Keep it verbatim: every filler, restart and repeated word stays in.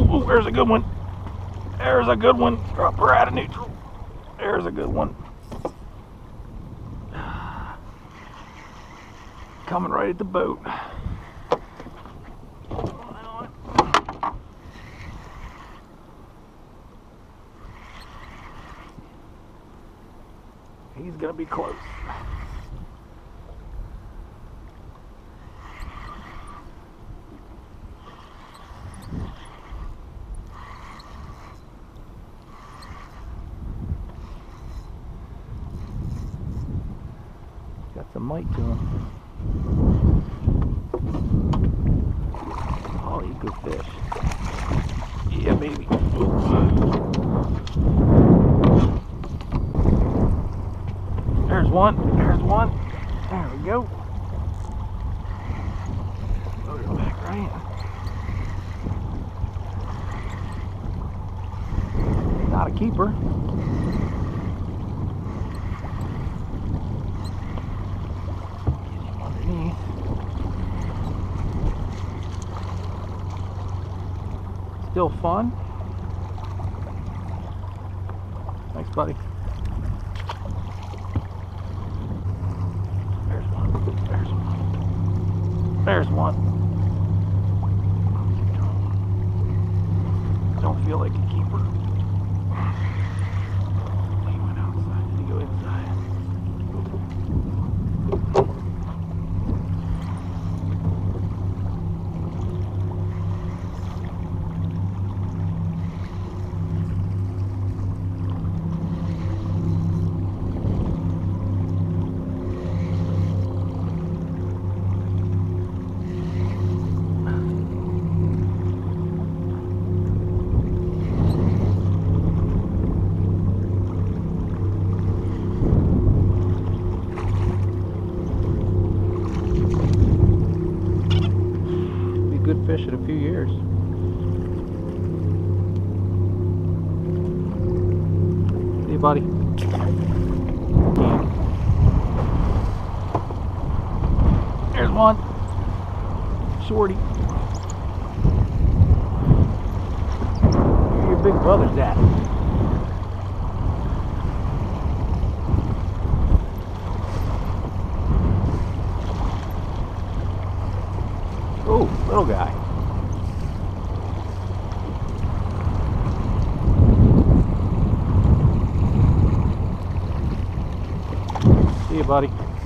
Ooh, there's a good one. There's a good one. Drop her out of neutral. There's a good one. Coming right at the boat. He's gonna be close. Got some might to him. Oh, he's a good fish. Yeah, baby. There's one. There's one. There we go. Load it back right. Not a keeper. Still fun. Thanks, buddy. There's one. There's one. There's one. Don't feel like a keeper. He went outside. Did he go inside? Good fish in a few years. See you, buddy. There's one. Shorty. Where your big brother's at? Oh, little guy. See you, buddy.